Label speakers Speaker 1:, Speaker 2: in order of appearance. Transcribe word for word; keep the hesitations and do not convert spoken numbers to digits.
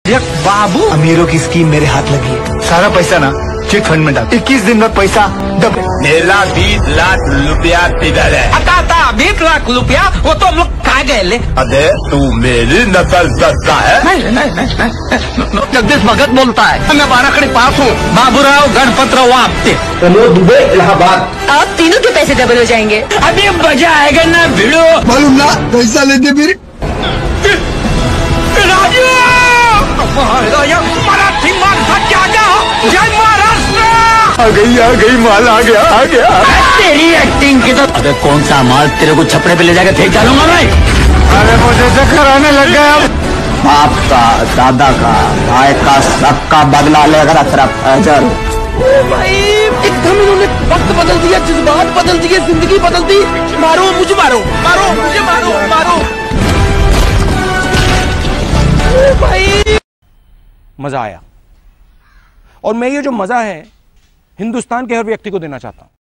Speaker 1: बाबू,
Speaker 2: अमीरों की स्कीम मेरे हाथ लगी है। सारा पैसा ना चिट फंड में डाल। इक्कीस दिन में पैसा डबल।
Speaker 3: मेरा बीस लाख रुपया किधर है?
Speaker 1: आता था बीस लाख रुपया, वो तो हम लोग खा गए ले।
Speaker 3: अरे तू मेरी नकल करता है?
Speaker 1: नहीं नहीं नहीं, जगदीश भगत बोलता है। मैं बाराखड़ी पास हूँ। बाबूराव गणपतराव आपते
Speaker 2: दुबई इलाहाबाद।
Speaker 4: आप तीनों के पैसे डबल हो जाएंगे।
Speaker 1: अभी मजा आएगा ना भिड़ो।
Speaker 2: मालूम ना पैसा लेते फिर
Speaker 1: राजू मराठी माणसा जागा हो। जय महाराष्ट्र।
Speaker 2: आ गई आ गई माल आ गया आ गया।
Speaker 1: तेरी एक्टिंग की तो अबे कौन सा माल तेरे को छपड़े पे ले जाकर फेंक डालूंगा मैं।
Speaker 2: अरे मुझे चक्कर आने लग गया।
Speaker 5: बाप का, दादा का, भाई का, सबका बदला लेकर अतरफ अजर।
Speaker 1: भाई एकदम इन्होंने वक्त बदल दिया, जज्बात बदल दिए, जिंदगी बदल दी। मारो मुझे, मारो मारो मुझे, मारो मारो भाई।
Speaker 6: मजा आया, और मैं ये जो मजा है हिंदुस्तान के हर व्यक्ति को देना चाहता हूं।